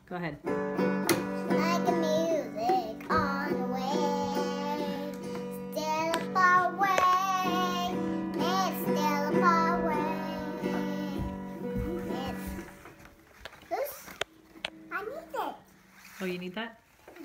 Go ahead. Like the music on the way, Stella far away, it's Stella far away. It's, I need it. Oh, you need that?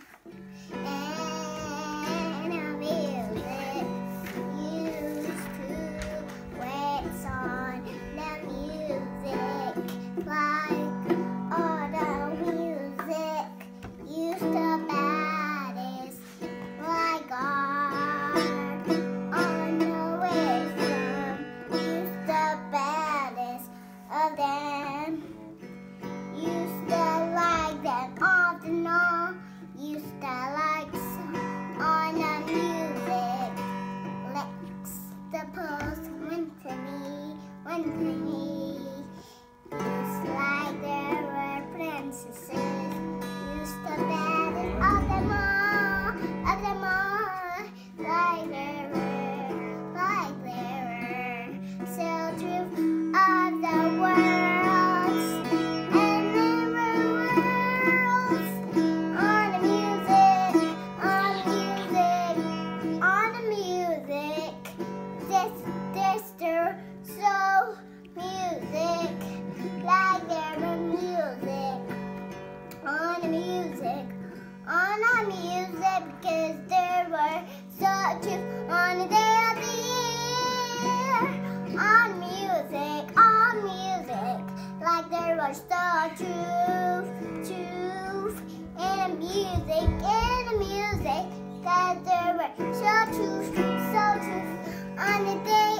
And the music used to wait on the music like all the music used to baddest like God on the wisdom used the baddest of them used to like them all the know used to like on the music Lex the post went to me it's like there were princesses used to bed of them all like there were so true of the worlds and there were worlds on the music on the music this so music like there were music on the music because there were such on the day of the year on music like there was the truth in the music that there were so true on the day